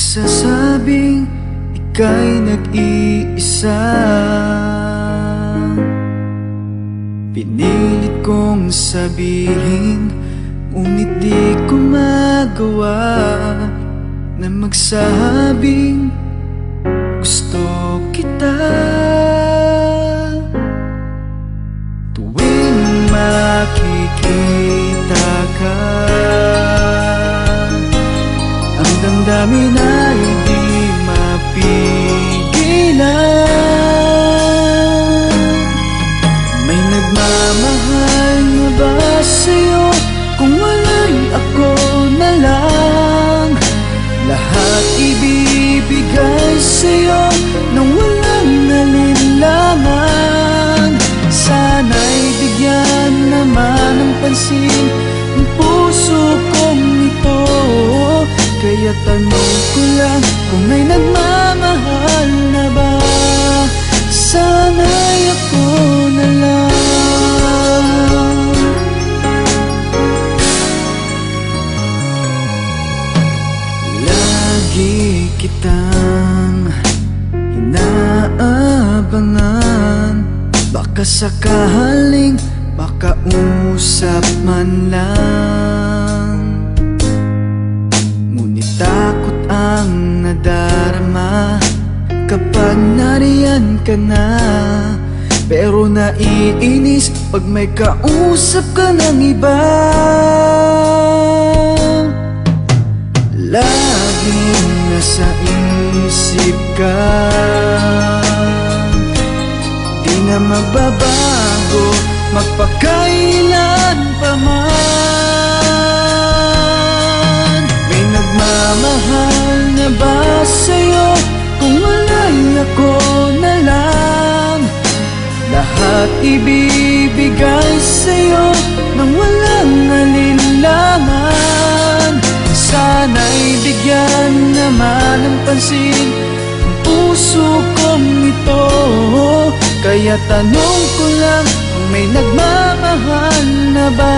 nagsasabing ika'y nag-iisa. Pinilit kong sabihin, ngunit di ko magawa na magsabing gusto kita. Tuwing makikita ka, ang damdamin ay di mapigilan. May nagmamahal na ba sa'yo? Kung wala'y ako na lang, lahat ibibigay sa'yo nang walang nalinlangan. Sana'y bigyan naman ng pansin ang puso kong ito. Kaya tanong ko lang kung may nagmamahal na ba, sana'y ako na lang. Lagi kitang inaabangan, baka sakaling makausap man lang. Ngunit takot ang nadarama kapag nariyan ka na. Pero naiinis pag may kausap ka ng iba. Laging nasa isip ka, di na magbabago magpakailan pa man. May nagmamahal na ba sa'yo? Kung wala'y ako na lang, lahat ibibigay sa'yo nang walang alinlangan. Sana'y bigyan naman ng pansin ang puso kong ito. Kaya tanong ko lang kung may nagmamahal na ba,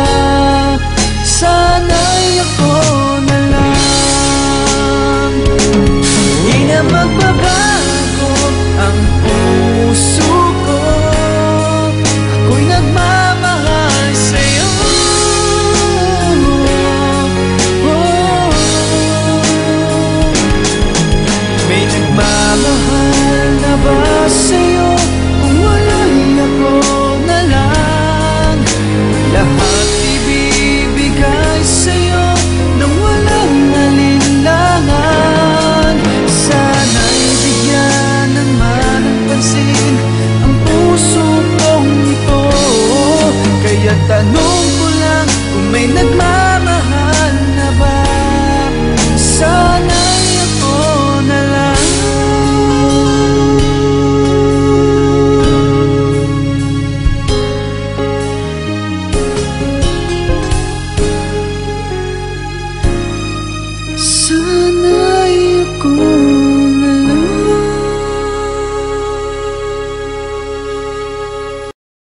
sana'y ako na lang. Di na magbabago ang puso ko, ako'y nagmamahal sa'yo. May nagmamahal na ba sa'yo? Kung wala'y ako na lang, lahat ibibigay sa'yo nang walang alinlangan. Sana'y bigyan naman ng pansin ang puso kong ito. Kaya tanong ko lang kung may nagmamahal